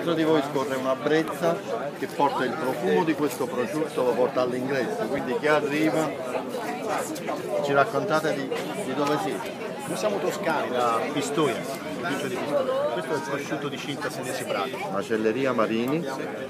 dietro di voi scorre una brezza che porta il profumo di questo prosciutto, lo porta all'ingresso, quindi chi arriva, ci raccontate di dove siete? Noi siamo toscani, da Pistoia, provincia di Pistoia. Questo è il prosciutto di Cinta Senesi Prati. Macelleria Marini.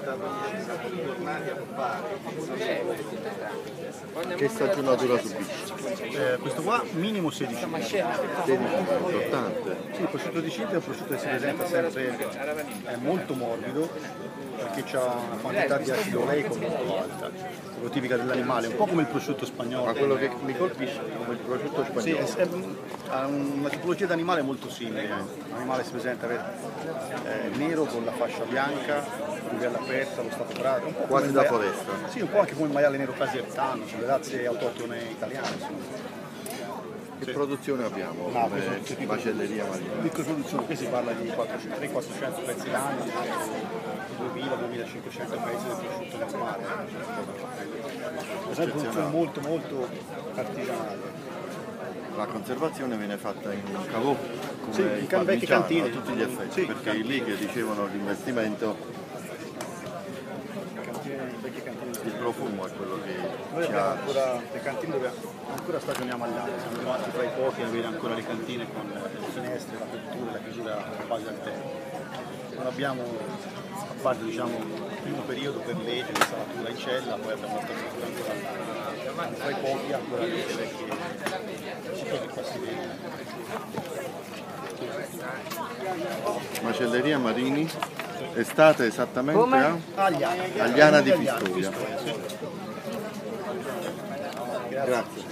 Che stagionatura subisce? Questo qua minimo 16 mesi. 16 importante. Sì, il prosciutto di Cinta è un prosciutto che si presenta sempre è molto morbido perché ha una quantità di acido oleico molto alta, proprio tipica dell'animale, un po' come il prosciutto spagnolo. Ma quello che mi colpisce è come il prosciutto spagnolo. Sì, ha una tipologia di animale molto simile. L'animale si presenta nero con la fascia bianca, livella aperta, lo stato brado. Un po' Quasi da foresta. Sì, un po' anche come il maiale nero casertano, sono le razze autoctone italiane. Insomma. Che produzione abbiamo No, come macelleria Marini? Piccola produzione, qui si parla di 300-400 pezzi l'anno, 2000-2500 pezzi del prosciutto normale. È una produzione molto molto artigianale. La conservazione viene fatta in un cavò come Sì, il in vecchie cantine a tutti gli effetti, sì, perché è lì che dicevano l'investimento, il profumo è quello che Noi ci abbiamo ha. ancora le cantine dove ancora stagioniamo all'aria, siamo rimasti tra i pochi a avere ancora le cantine con le finestre, l'apertura e la chiusura quasi al tempo. Non abbiamo, a parte diciamo il primo periodo per legge, l'installatura in cella, poi abbiamo la stagione ancora all'aria. Tra i pochi ancora le vecchie città che qua si vede. Macelleria Marini, estate esattamente a Agliana Agliana di Agliana, Pistoia. sì. Grazie.